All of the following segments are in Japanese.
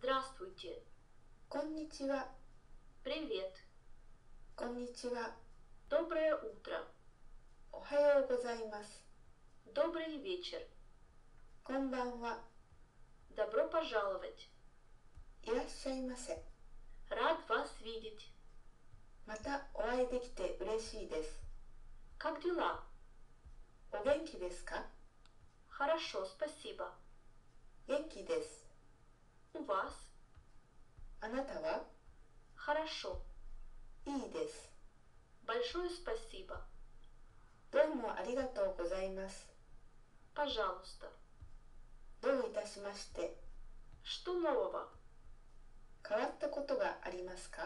Здравствуйте. こんにちは。 Привет. こんにちは。 Доброе утро. おはようございます。 Добрый вечер. こんばんは。 Добро пожаловать. いらっしゃいませ。 Рад вас видеть. またお会いできて嬉しいです。 Как дела? お元気ですか？ Хорошо, спасибо. 元気です。 У вас? あなたは？ Хорошо. いいです。 Большое спасибо. どうもありがとうございます。 Пожалуйста. どういたしまして。 Что нового? 変わったことがありますか？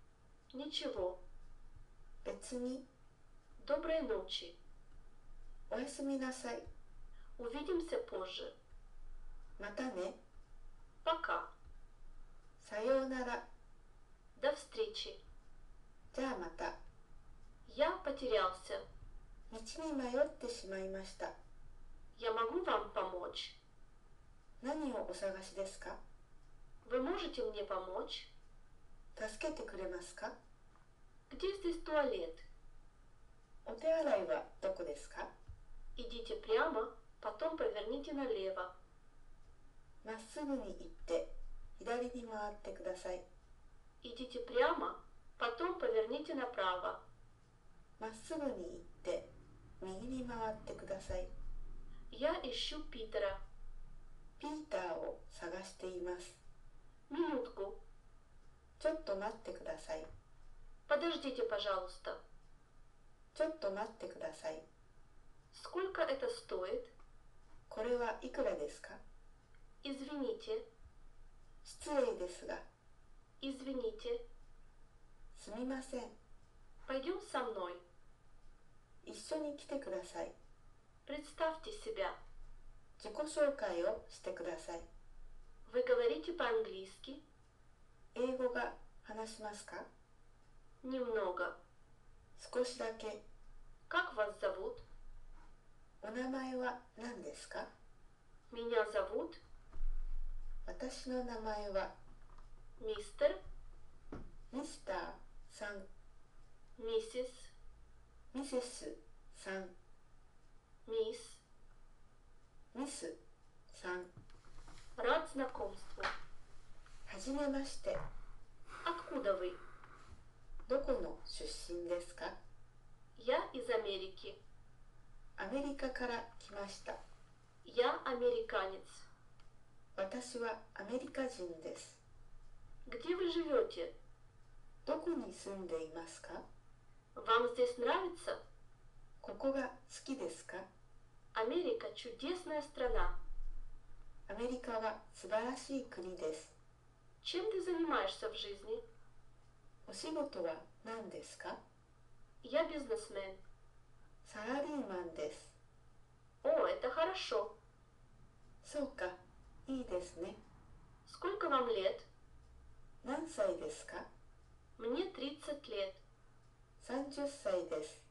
Ничего. 別に。 Доброй ночи. おやすみなさい。 Увидимся позже. またね。 Пока. さようなら。 До встречи. じゃあまた。 Я потерялся. 道に迷ってしまいました。 Я могу вам помочь? 何をお探しですか？ Вы можете мне помочь? 助けてくれますか？ Где здесь туалет? お手洗いはどこですか？ Идите прямо, потом поверните налево. まっすぐに行って左に回ってください。 Идите прямо, потом поверните направо. まっすぐに行って右に回ってください。 Я ищу Питера. ピーターを探しています。 Минутку. ちょっと待ってください。 Подождите, пожалуйста. ちょっと待ってください。 Сколько это стоит? これはいくらですか？ Извините. 失礼ですが。 Извините. すみません。 Пойдем со мной. 一緒に来てください。 Представьте себя. 自己紹介をしてください。 Вы говорите по-английски? 英語が話しますか？ Немного. 少しだけ。 Как вас зовут? お名前は何ですか？ Меня зовут 私の名前は мистер, ミスターさん、 миссис, ミセスさん、 мисс. ミスさん。 Рад знакомству. はじめまして。 Откуда вы? どこの出身ですか？ Я из Америки. アメリカから来ました。 Я американец. 私はアメリカ人です。 Где вы живете? どこに住んでいますか？ Вам здесь нравится? ここが好きですか？ Америка чудесная страна. アメリカは素晴らしい国です。 Чем ты занимаешься в жизни? お仕事は何ですか？ Я бизнесмен. サラリーマンです。 О, это хорошо. そうか、いいですね。 Сколько вам лет? 何歳ですか？ Мне 30 лет. 30歳です。